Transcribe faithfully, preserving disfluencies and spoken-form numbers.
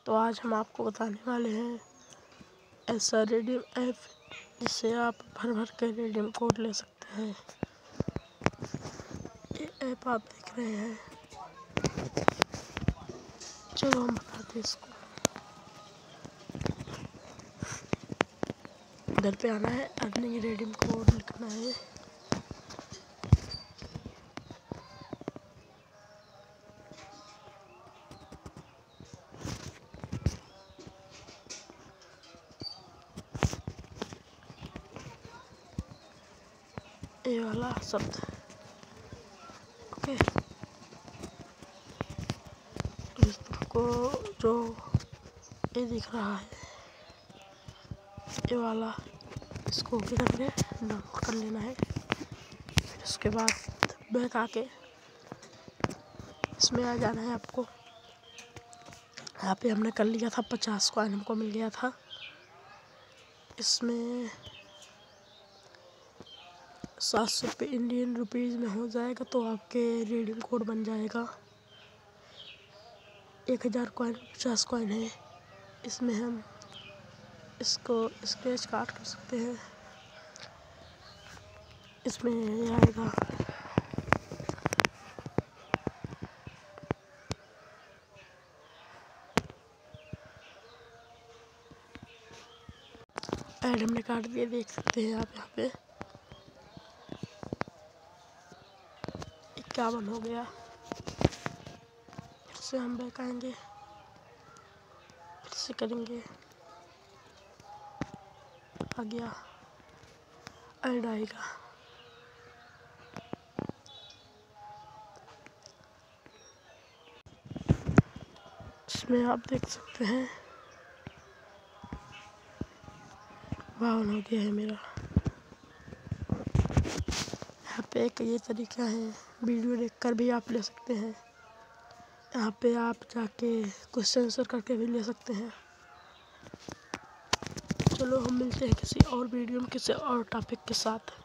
तो आज हम आपको बताने वाले हैं ऐसा रिडीम ऐप जिससे आप भर भर के रिडीम कोड ले सकते हैं। ये ऐप आप देख रहे हैं। चलो हम बताते हैं इसको। इधर पे आना है, अर्निंग रिडीम कोड लिखना है। ये वाला शब्द ओके। इसको जो ये दिख रहा है ये वाला, इसको ओके करके डाउनलोड कर लेना है। फिर उसके बाद बैक आके इसमें आ जाना है आपको। यहाँ पे हमने कर लिया था, पचास कॉइन हमको मिल गया था। इसमें सात सौ रुपये इंडियन रुपीज़ में हो जाएगा तो आपके रिडीम कोड बन जाएगा। एक हज़ार कॉइन पचास कॉइन है। इसमें हम इसको स्क्रैच कार्ड कर सकते हैं। इसमें ये आएगा ऐड, हमने काट दिए, देख सकते हैं आप यहाँ पे इक्यावन हो गया। फिर से हम बैक आएंगे, फिर से करेंगे, आ गया, ऐड आएगा। इसमें आप देख सकते हैं बावन हो गया है मेरा। यहाँ पे एक ये तरीका है, वीडियो देखकर भी आप ले सकते हैं। यहाँ पे आप जाके क्वेश्चन आंसर करके भी ले सकते हैं। चलो हम मिलते हैं किसी और वीडियो में किसी और टॉपिक के साथ।